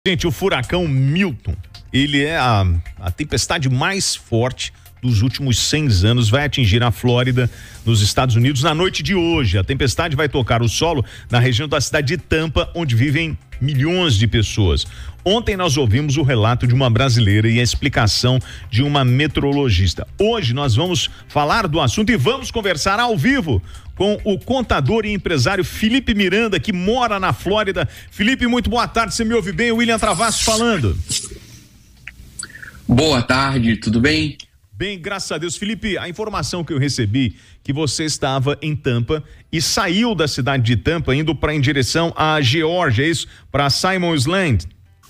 Gente, o furacão Milton, ele é a tempestade mais forte dos últimos 100 anos, vai atingir a Flórida, nos Estados Unidos, na noite de hoje. A tempestade vai tocar o solo na região da cidade de Tampa, onde vivem milhões de pessoas. Ontem nós ouvimos o relato de uma brasileira e a explicação de uma meteorologista. Hoje nós vamos falar do assunto e vamos conversar ao vivo com o contador e empresário Felipe Miranda, que mora na Flórida. Felipe, muito boa tarde, você me ouve bem? O William Travassos falando. Boa tarde, tudo bem? Bem, graças a Deus. Felipe, a informação que eu recebi, que você estava em Tampa e saiu da cidade de Tampa, indo em direção à Geórgia, é isso? Para Simon's Land.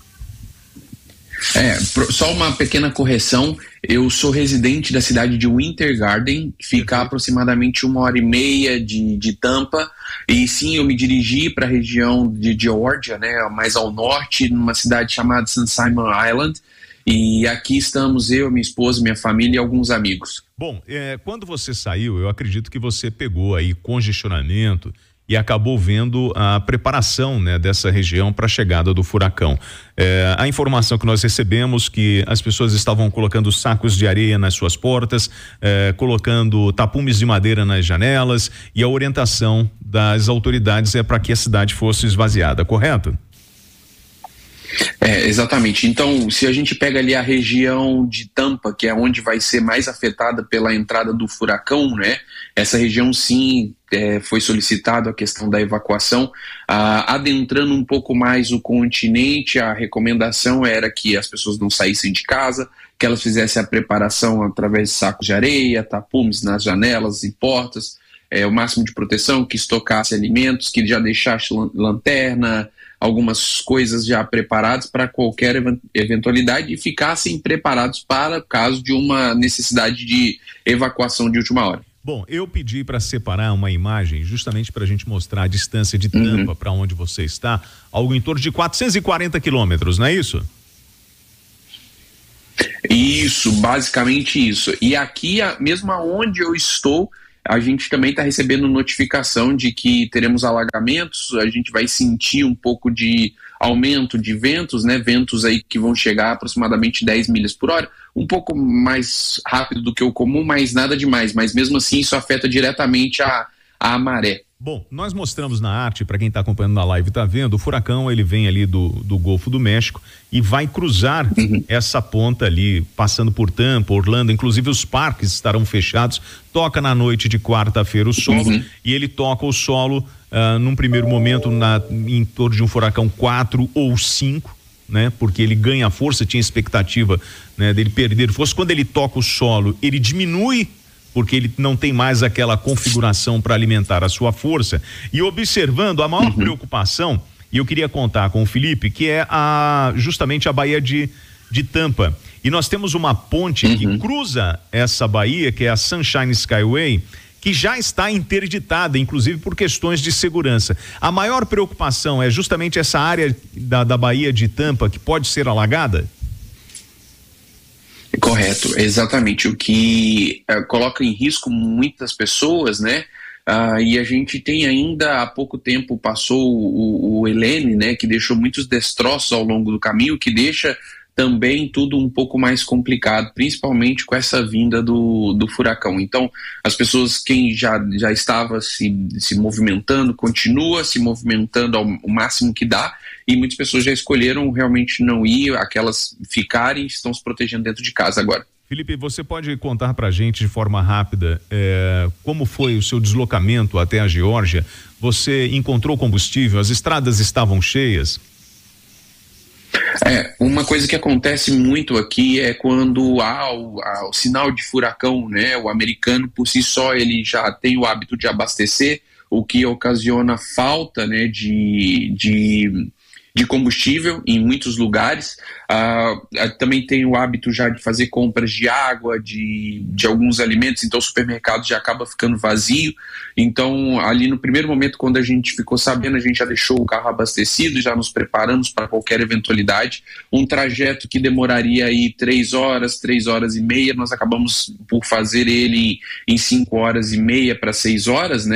Só uma pequena correção, eu sou residente da cidade de Winter Garden, fica aproximadamente 1h30 de Tampa, e sim, eu me dirigi para a região de Geórgia, né, mais ao norte, numa cidade chamada St. Simon Island, e aqui estamos eu, minha esposa, minha família e alguns amigos. Bom, quando você saiu, eu acredito que você pegou aí congestionamento e acabou vendo a preparação, né, dessa região para a chegada do furacão. A informação que nós recebemos que as pessoas estavam colocando sacos de areia nas suas portas, colocando tapumes de madeira nas janelas, e a orientação das autoridades é para que a cidade fosse esvaziada, correto? Exatamente. Então, se a gente pega ali a região de Tampa, que é onde vai ser mais afetada pela entrada do furacão, né? Essa região sim foi solicitado a questão da evacuação. Adentrando um pouco mais o continente, a recomendação era que as pessoas não saíssem de casa, que elas fizessem a preparação através de sacos de areia, tapumes nas janelas e portas, o máximo de proteção, que estocasse alimentos, que já deixasse lanterna, algumas coisas já preparadas para qualquer eventualidade e ficassem preparados para o caso de uma necessidade de evacuação de última hora. Bom, eu pedi para separar uma imagem justamente para a gente mostrar a distância de Tampa para onde você está, algo em torno de 440 quilômetros, não é isso? Isso, basicamente isso. E aqui, mesmo aonde eu estou, a gente também está recebendo notificação de que teremos alagamentos, a gente vai sentir um pouco de aumento de ventos, né? Ventos aí que vão chegar a aproximadamente 10 milhas por hora, um pouco mais rápido do que o comum, mas nada demais, mas mesmo assim isso afeta diretamente a maré. Bom, nós mostramos na arte, para quem está acompanhando na live, está vendo, o furacão ele vem ali do Golfo do México e vai cruzar essa ponta ali, passando por Tampa, Orlando, inclusive os parques estarão fechados, toca na noite de quarta-feira o solo e ele toca o solo num primeiro momento em torno de um furacão 4 ou 5, né? Porque ele ganha força, tinha expectativa, né, dele perder força. Quando ele toca o solo, ele diminui, porque ele não tem mais aquela configuração para alimentar a sua força. E observando a maior preocupação, e eu queria contar com o Felipe, que é justamente a Baía de Tampa. E nós temos uma ponte que cruza essa baía, que é a Sunshine Skyway, que já está interditada, inclusive por questões de segurança. A maior preocupação é justamente essa área da Baía de Tampa, que pode ser alagada? Correto, exatamente, o que coloca em risco muitas pessoas, né? E a gente tem ainda, há pouco tempo passou o Helene, né? Que deixou muitos destroços ao longo do caminho, que deixa também tudo um pouco mais complicado, principalmente com essa vinda do furacão. Então, as pessoas, quem já estava se movimentando, continua se movimentando ao máximo que dá, e muitas pessoas já escolheram realmente não ir, aquelas ficarem, estão se protegendo dentro de casa agora. Felipe, você pode contar pra gente de forma rápida como foi o seu deslocamento até a Geórgia? Você encontrou combustível? As estradas estavam cheias? Uma coisa que acontece muito aqui é quando há o sinal de furacão, né? O americano por si só ele já tem o hábito de abastecer, o que ocasiona falta, né, de combustível em muitos lugares. Também tem o hábito já de fazer compras de água, de alguns alimentos, então o supermercado já acaba ficando vazio. Então ali no primeiro momento, quando a gente ficou sabendo, a gente já deixou o carro abastecido, já nos preparamos para qualquer eventualidade. Um trajeto que demoraria aí 3 horas e meia, nós acabamos por fazer ele em 5 horas e meia para 6 horas, né?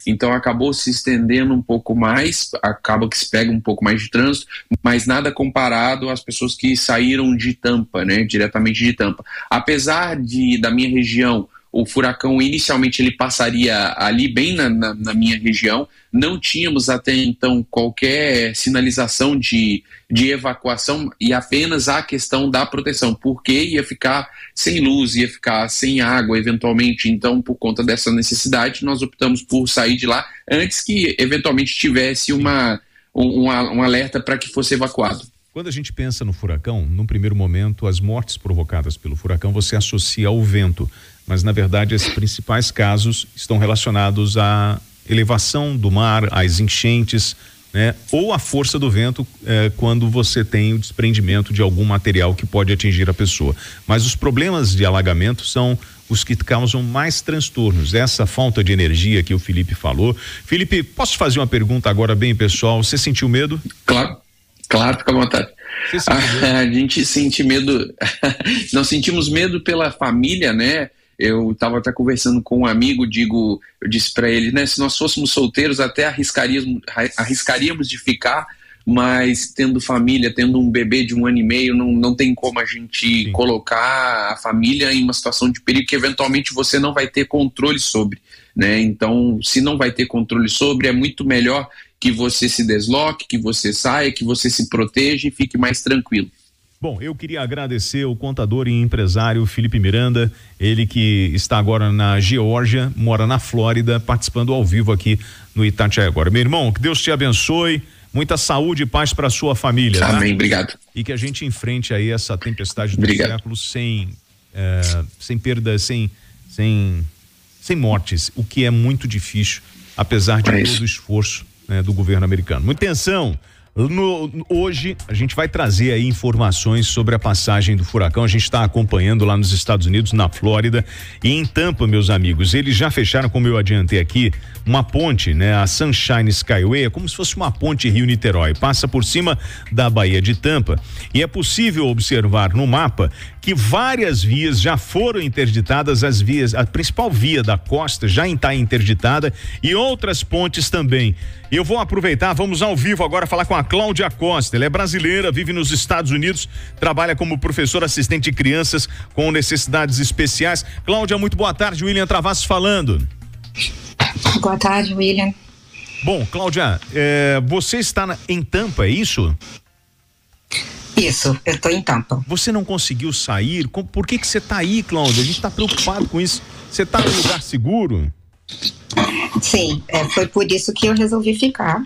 então acabou se estendendo um pouco mais, acaba que se pega um pouco mais de trânsito, mas nada comparado às pessoas que saíram de Tampa, né, diretamente de Tampa. Apesar da minha região, o furacão inicialmente ele passaria ali bem na minha região, não tínhamos até então qualquer sinalização de evacuação e apenas a questão da proteção, porque ia ficar sem luz, ia ficar sem água eventualmente. Então, por conta dessa necessidade, nós optamos por sair de lá antes que eventualmente tivesse um alerta para que fosse evacuado. Quando a gente pensa no furacão, num primeiro momento, as mortes provocadas pelo furacão você associa ao vento, mas na verdade esses principais casos estão relacionados à elevação do mar, às enchentes, né? Ou à força do vento quando você tem o desprendimento de algum material que pode atingir a pessoa. Mas os problemas de alagamento são os que causam mais transtornos. Essa falta de energia que o Felipe falou. Felipe, posso fazer uma pergunta agora bem pessoal? Você sentiu medo? Claro, fica à vontade. A gente sente medo, nós sentimos medo pela família, né? Eu estava até conversando com um amigo, eu disse para ele, né? Se nós fôssemos solteiros, até arriscaríamos de ficar, mas tendo família, tendo um bebê de 1 ano e meio, não tem como a gente colocar a família em uma situação de perigo que eventualmente você não vai ter controle sobre, né? Então, se não vai ter controle sobre, é muito melhor que você se desloque, que você saia, que você se proteja e fique mais tranquilo. Bom, eu queria agradecer o contador e empresário Felipe Miranda, ele que está agora na Geórgia, mora na Flórida, participando ao vivo aqui no Itatiaia agora. Meu irmão, que Deus te abençoe, muita saúde e paz para sua família. Amém, tá? Obrigado. E que a gente enfrente aí essa tempestade do século sem perda, sem mortes, o que é muito difícil, apesar de todo o esforço, né, do governo americano. Muita atenção. Hoje a gente vai trazer aí informações sobre a passagem do furacão. A gente está acompanhando lá nos Estados Unidos, na Flórida e em Tampa, meus amigos. Eles já fecharam, como eu adiantei aqui, uma ponte, né? A Sunshine Skyway, é como se fosse uma ponte Rio-Niterói, passa por cima da Baía de Tampa e é possível observar no mapa que várias vias já foram interditadas, a principal via da costa já está interditada e outras pontes também. Eu vou aproveitar, vamos ao vivo agora falar com a Cláudia Costa. Ela é brasileira, vive nos Estados Unidos, trabalha como professora assistente de crianças com necessidades especiais. Cláudia, muito boa tarde, William Travassos falando. Boa tarde, William. Bom, Cláudia, você está em Tampa, é isso? Isso, eu estou em Tampa. Você não conseguiu sair? Por que você está aí, Cláudia? A gente está preocupado com isso. Você está num lugar seguro? Sim, foi por isso que eu resolvi ficar.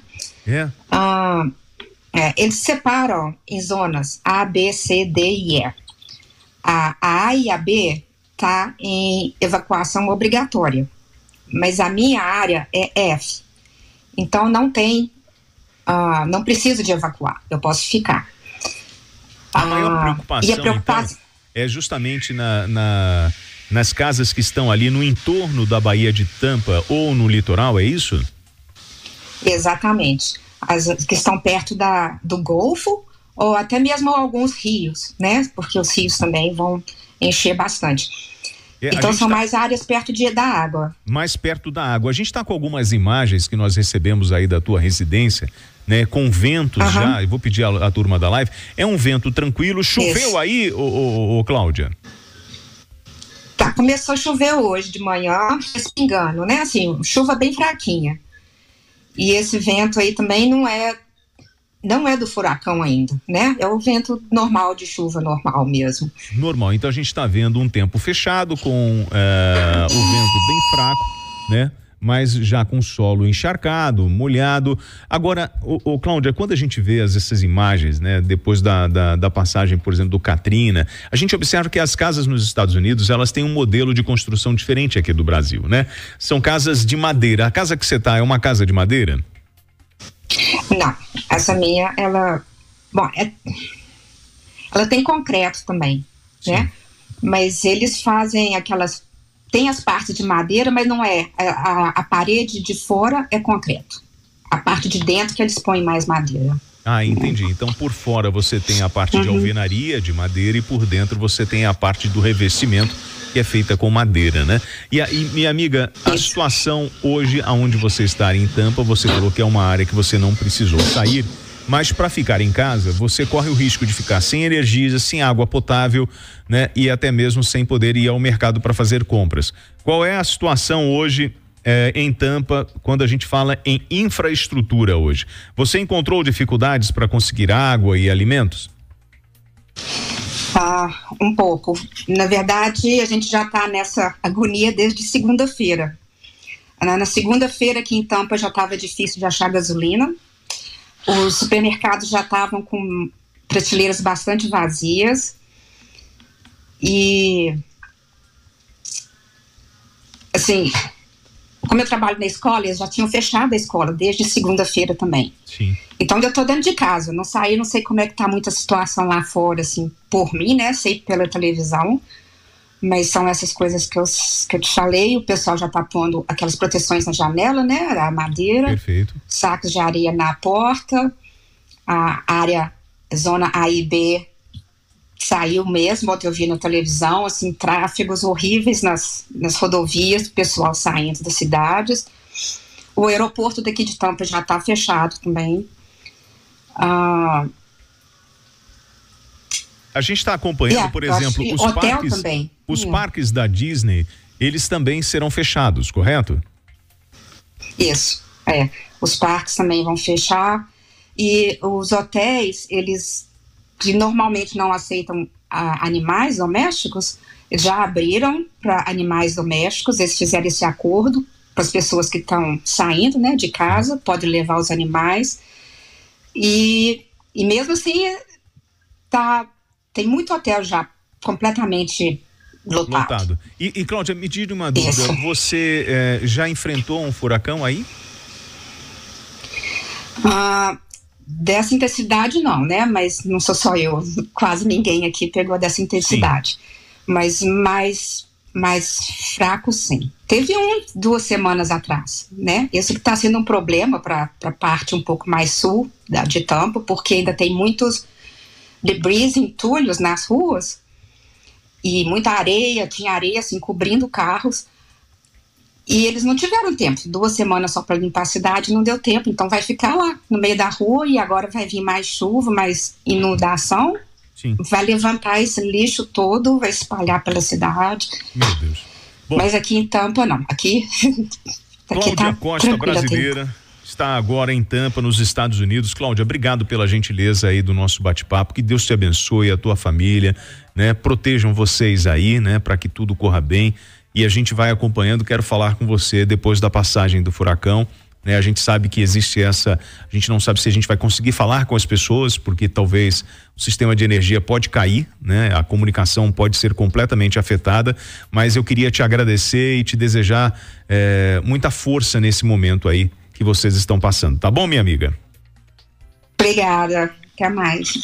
Eles separam em zonas A, B, C, D e E. A A e a B está em evacuação obrigatória, mas a minha área é F. Então não preciso de evacuar, eu posso ficar. A maior preocupação, então, é justamente nas casas que estão ali no entorno da Baía de Tampa ou no litoral, é isso? Exatamente. As que estão perto do Golfo ou até mesmo alguns rios, né? Porque os rios também vão encher bastante. Então são mais áreas perto da água. Mais perto da água. A gente está com algumas imagens que nós recebemos aí da tua residência, né? Com ventos já, eu vou pedir a turma da live, é um vento tranquilo. Choveu isso aí, Cláudia? Tá, começou a chover hoje de manhã, respingando, né? Assim, chuva bem fraquinha. E esse vento aí também não é do furacão ainda, né? É o vento normal de chuva, normal mesmo. Normal, então a gente está vendo um tempo fechado com o vento bem fraco, né? Mas já com solo encharcado, molhado. Agora, Cláudia, quando a gente vê essas imagens, né? Depois da passagem, por exemplo, do Katrina, a gente observa que as casas nos Estados Unidos, elas têm um modelo de construção diferente aqui do Brasil, né? São casas de madeira. A casa que você está é uma casa de madeira? Não, essa minha, ela tem concreto também, sim, né? Mas eles fazem tem as partes de madeira, mas não é, a parede de fora é concreto, a parte de dentro que eles põem mais madeira. Ah, entendi. Então por fora você tem a parte de alvenaria de madeira e por dentro você tem a parte do revestimento que é feita com madeira, né? E minha amiga, a situação hoje aonde você está em Tampa, você falou que é uma área que você não precisou sair, mas para ficar em casa, você corre o risco de ficar sem energia, sem água potável, né? E até mesmo sem poder ir ao mercado para fazer compras. Qual é a situação hoje em Tampa, quando a gente fala em infraestrutura hoje? Você encontrou dificuldades para conseguir água e alimentos? Um pouco. Na verdade, a gente já está nessa agonia desde segunda-feira. Na segunda-feira aqui em Tampa já estava difícil de achar gasolina. Os supermercados já estavam com prateleiras bastante vazias. E, assim, como eu trabalho na escola, eles já tinham fechado a escola desde segunda-feira também. Sim. Então eu tô dentro de casa, não saí, não sei como é que tá muita situação lá fora, assim, por mim, né, sei pela televisão, mas são essas coisas que eu te falei. O pessoal já tá pondo aquelas proteções na janela, né, a madeira. Perfeito. Sacos de areia na porta, a área, zona A e B saiu mesmo, ontem eu vi na televisão, assim, tráfegos horríveis nas rodovias, pessoal saindo das cidades. O aeroporto daqui de Tampa já está fechado também. A gente está acompanhando, por exemplo, os parques da Disney, eles também serão fechados, correto? Isso, os parques também vão fechar, e os hotéis, eles que normalmente não aceitam animais domésticos, já abriram para animais domésticos. Eles fizeram esse acordo para as pessoas que estão saindo, né, de casa, podem levar os animais, e mesmo assim tem muito hotel já completamente lotado. E Cláudia, me diga uma dúvida, você já enfrentou um furacão aí? Dessa intensidade não, né, mas não sou só eu, quase ninguém aqui pegou dessa intensidade. Sim. Mas mais fraco, sim. Teve 2 semanas atrás, né? Isso que está sendo um problema para a parte um pouco mais sul de Tampa, porque ainda tem muitos debris, entulhos nas ruas e muita areia, tinha areia assim cobrindo carros, e eles não tiveram tempo. 2 semanas só para limpar a cidade, não deu tempo, então vai ficar lá no meio da rua, e agora vai vir mais chuva, mais inundação. Sim. Vai levantar esse lixo todo, vai espalhar pela cidade. Meu Deus. Bom, mas aqui em Tampa não, aqui Cláudia tá Costa, brasileira, está agora em Tampa, nos Estados Unidos. Cláudia, obrigado pela gentileza aí do nosso bate-papo, que Deus te abençoe, a tua família, né? Protejam vocês aí, né? Para que tudo corra bem, e a gente vai acompanhando. Quero falar com você depois da passagem do furacão, né? A gente sabe que existe a gente não sabe se a gente vai conseguir falar com as pessoas, porque talvez o sistema de energia pode cair, né? A comunicação pode ser completamente afetada, mas eu queria te agradecer e te desejar muita força nesse momento aí que vocês estão passando, tá bom, minha amiga? Obrigada, até mais.